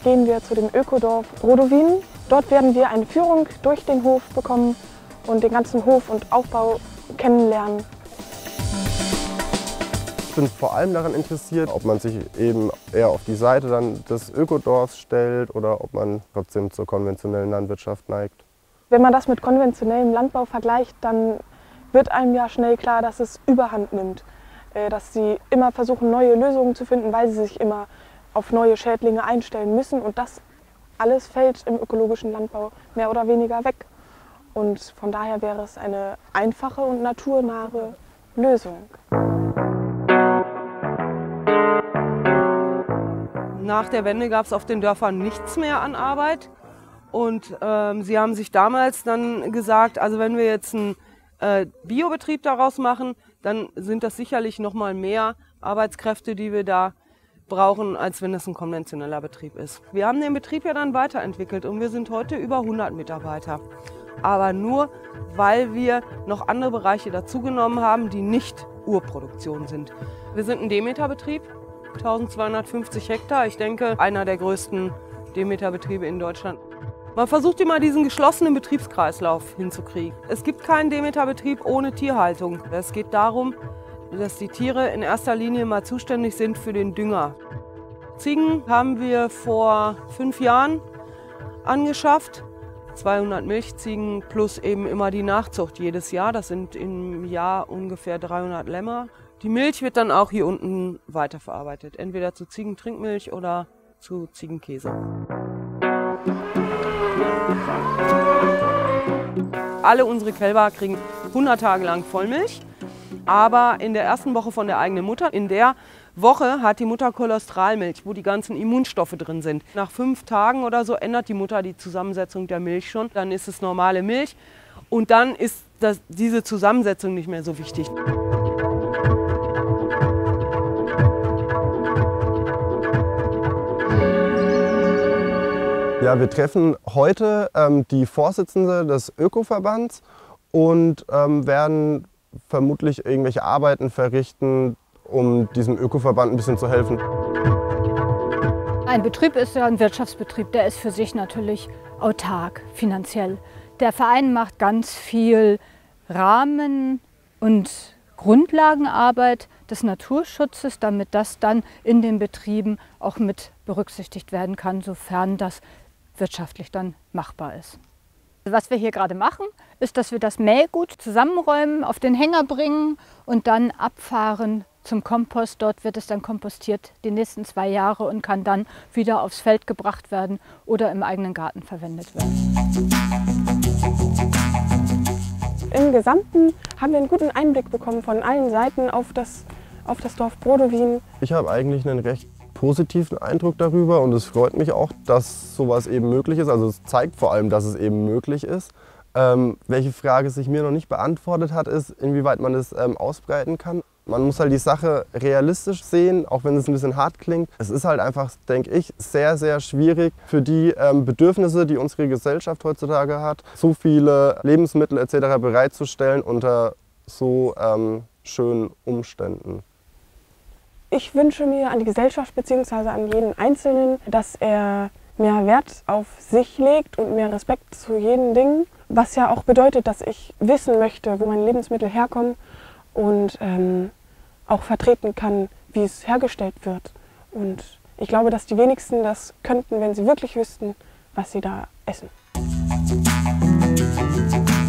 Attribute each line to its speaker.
Speaker 1: gehen wir zu dem Ökodorf Brodowin. Dort werden wir eine Führung durch den Hof bekommen und den ganzen Hof und Aufbau kennenlernen.
Speaker 2: Ich bin vor allem daran interessiert, ob man sich eben eher auf die Seite dann des Ökodorfs stellt oder ob man trotzdem zur konventionellen Landwirtschaft neigt.
Speaker 1: Wenn man das mit konventionellem Landbau vergleicht, dann wird einem ja schnell klar, dass es Überhand nimmt. Dass sie immer versuchen, neue Lösungen zu finden, weil sie sich immer auf neue Schädlinge einstellen müssen. Und das alles fällt im ökologischen Landbau mehr oder weniger weg. Und von daher wäre es eine einfache und naturnahe Lösung.
Speaker 3: Nach der Wende gab es auf den Dörfern nichts mehr an Arbeit. Und sie haben sich damals dann gesagt, also wenn wir jetzt einen Biobetrieb daraus machen, dann sind das sicherlich noch mal mehr Arbeitskräfte, die wir da brauchen, als wenn es ein konventioneller Betrieb ist. Wir haben den Betrieb ja dann weiterentwickelt und wir sind heute über 100 Mitarbeiter. Aber nur, weil wir noch andere Bereiche dazugenommen haben, die nicht Urproduktion sind. Wir sind ein Demeterbetrieb, 1250 Hektar. Ich denke, einer der größten Demeterbetriebe in Deutschland. Man versucht immer, diesen geschlossenen Betriebskreislauf hinzukriegen. Es gibt keinen Demeterbetrieb ohne Tierhaltung. Es geht darum, dass die Tiere in erster Linie mal zuständig sind für den Dünger. Ziegen haben wir vor 5 Jahren angeschafft. 200 Milchziegen plus eben immer die Nachzucht jedes Jahr. Das sind im Jahr ungefähr 300 Lämmer. Die Milch wird dann auch hier unten weiterverarbeitet. Entweder zu Ziegentrinkmilch oder zu Ziegenkäse. Alle unsere Kälber kriegen 100 Tage lang Vollmilch, aber in der ersten Woche von der eigenen Mutter. In der Woche hat die Mutter Cholesterolmilch, wo die ganzen Immunstoffe drin sind. Nach 5 Tagen oder so ändert die Mutter die Zusammensetzung der Milch schon. Dann ist es normale Milch und dann ist diese Zusammensetzung nicht mehr so wichtig.
Speaker 2: Ja, wir treffen heute die Vorsitzende des Ökoverbands und werden vermutlich irgendwelche Arbeiten verrichten, um diesem Ökoverband ein bisschen zu helfen.
Speaker 4: Ein Betrieb ist ja ein Wirtschaftsbetrieb, der ist für sich natürlich autark finanziell. Der Verein macht ganz viel Rahmen- und Grundlagenarbeit des Naturschutzes, damit das dann in den Betrieben auch mit berücksichtigt werden kann, sofern das wirtschaftlich dann machbar ist. Was wir hier gerade machen, ist, dass wir das Mähgut zusammenräumen, auf den Hänger bringen und dann abfahren zum Kompost. Dort wird es dann kompostiert die nächsten 2 Jahre und kann dann wieder aufs Feld gebracht werden oder im eigenen Garten verwendet werden.
Speaker 1: Im Gesamten haben wir einen guten Einblick bekommen von allen Seiten auf das Dorf Brodowin.
Speaker 2: Ich habe eigentlich einen recht positiven Eindruck darüber und es freut mich auch, dass sowas eben möglich ist. Also es zeigt vor allem, dass es eben möglich ist. Welche Frage sich mir noch nicht beantwortet hat, ist, inwieweit man das ausbreiten kann. Man muss halt die Sache realistisch sehen, auch wenn es ein bisschen hart klingt. Es ist halt einfach, denke ich, sehr, sehr schwierig für die Bedürfnisse, die unsere Gesellschaft heutzutage hat, so viele Lebensmittel etc. bereitzustellen unter so schönen Umständen.
Speaker 1: Ich wünsche mir an die Gesellschaft bzw. an jeden Einzelnen, dass er mehr Wert auf sich legt und mehr Respekt zu jeden Dingen. Was ja auch bedeutet, dass ich wissen möchte, wo meine Lebensmittel herkommen und auch vertreten kann, wie es hergestellt wird. Und ich glaube, dass die wenigsten das könnten, wenn sie wirklich wüssten, was sie da essen.